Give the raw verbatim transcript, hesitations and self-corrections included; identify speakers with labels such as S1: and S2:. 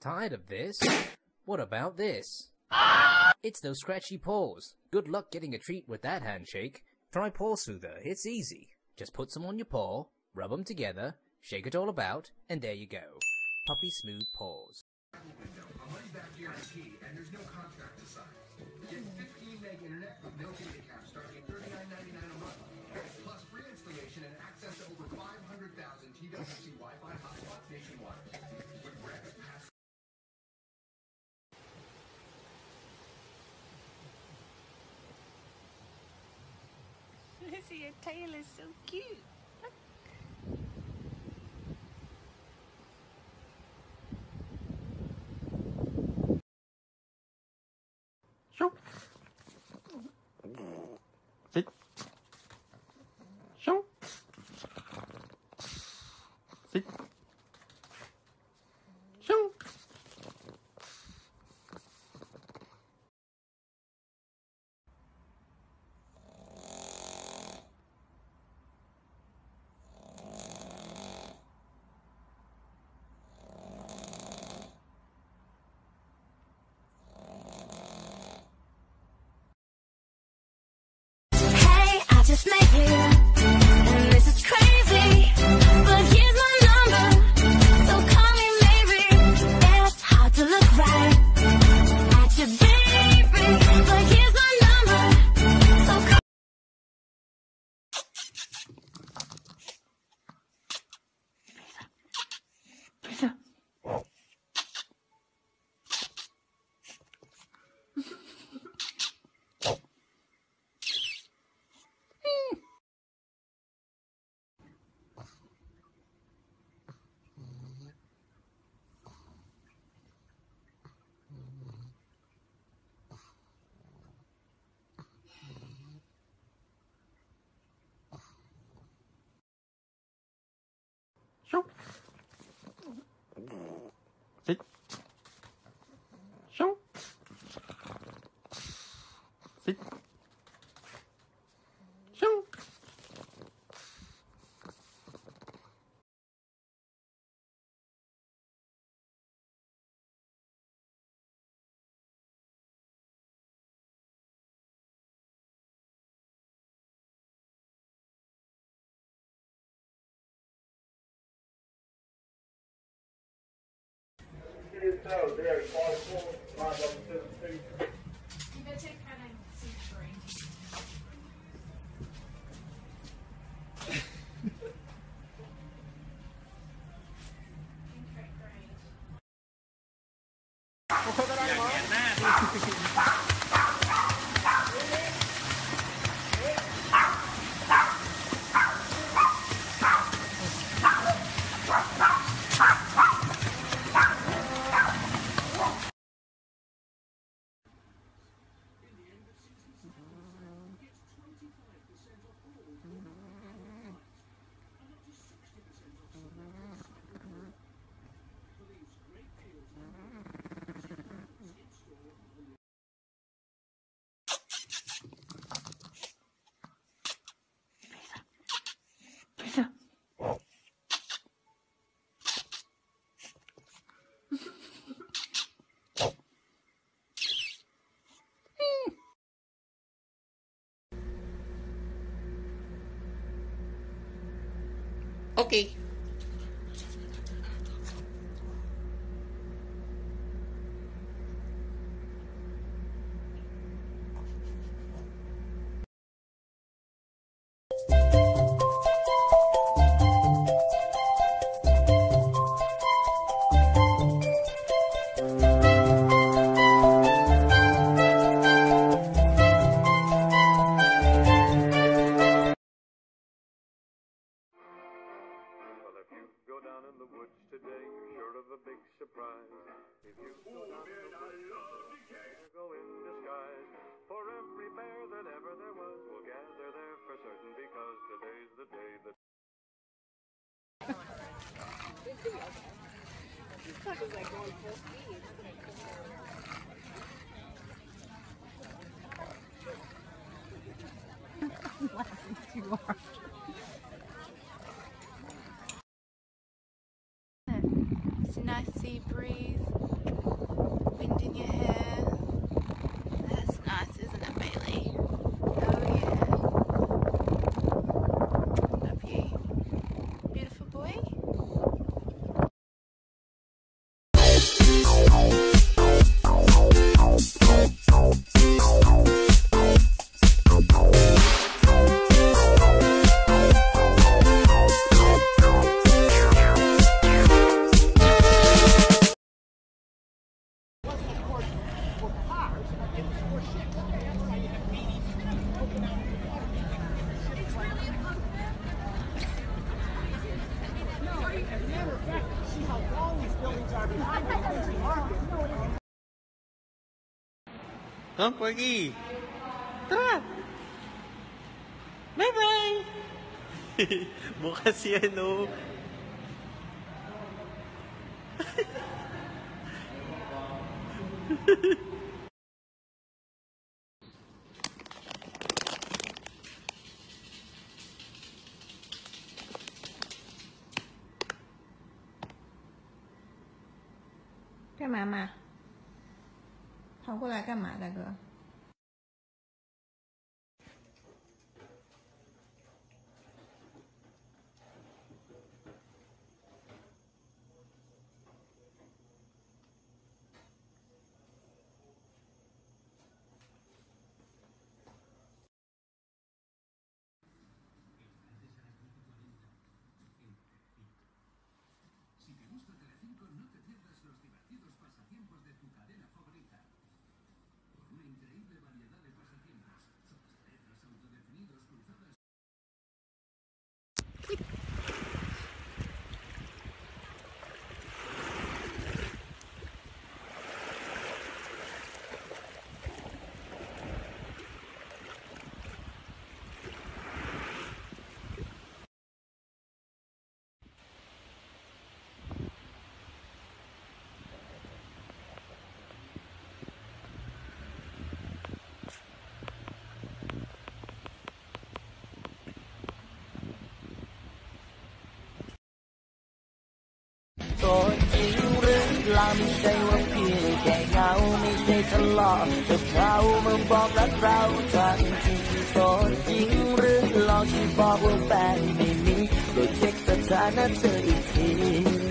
S1: Tired of this? What about this? It's those scratchy paws. Good luck getting a treat with that handshake. Try Paw Soother. It's easy. Just put some on your paw, rub them together, shake it all about, and there you go. Puppy smooth paws.
S2: A money-back guarantee, and there's no contract to sign. Get fifteen meg internet with no data cap starting at thirty-nine ninety-nine a month. Plus free installation and access to over five hundred thousand T W C Wi-Fi hotspots nationwide. With rapid pass.
S3: Lizzie, your tail is so cute.
S4: Shoo. Sit. Shoo. Sit. Shoo.
S5: Just met you, and this is crazy, but here's my number, so call me maybe. It's hard to look right at your baby, but here's my number, so call
S4: Lisa. Shoo. Sit. Shoo. Sit. Shoo. Lisa. Okay.
S6: This is like going full speed. I'm laughing too hard.
S3: It's a nice sea breeze.
S4: Hah, pergi. Tara. Bye-bye. Bukan si ano.
S6: Cái mà mà Không có lại cái mà đại哥
S7: ตัวจริงหรือลาไม่ใช่ว่าเพียงแค่เงาไม่ใช่ทะเลาะกับเขาเมื่อบอกรักเราทันทีตัวจริงหรือหลอกที่บอกว่าแฟนไม่มีโปรดเช็คสถานะเธออีกที